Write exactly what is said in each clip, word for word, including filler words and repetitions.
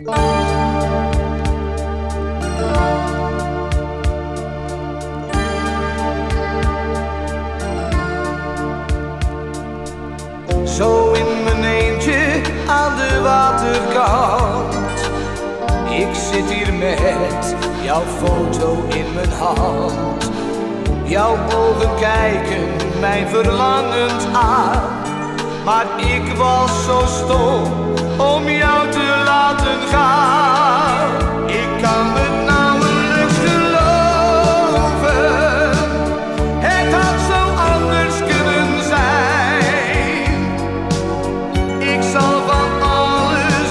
Zo in mijn eentje aan de waterkant. Ik zit hier met jouw foto in mijn hand. Jouw ogen kijken mij verlangend aan. Maar ik was zo stom om jou te laten gaan. Ik kan het nauwelijks geloven. Het had zo anders kunnen zijn. Ik zal van alles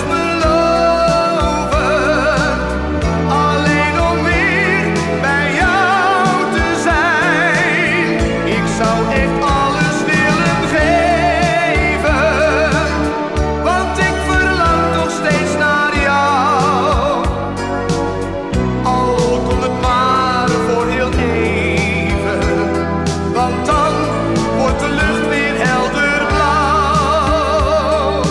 beloven, alleen om weer bij jou te zijn. Ik zou echt alles willen geven, want ik verlang nog steeds naar jou. Al kon het maar voor heel even, want dan wordt de lucht weer helder blauw.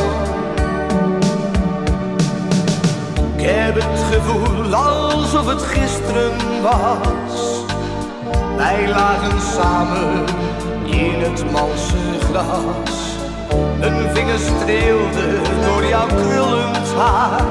Ik heb het gevoel alsof het gisteren was. Wij lagen samen in het malse gras. Mijn vingers streelden door jouw krullend haar.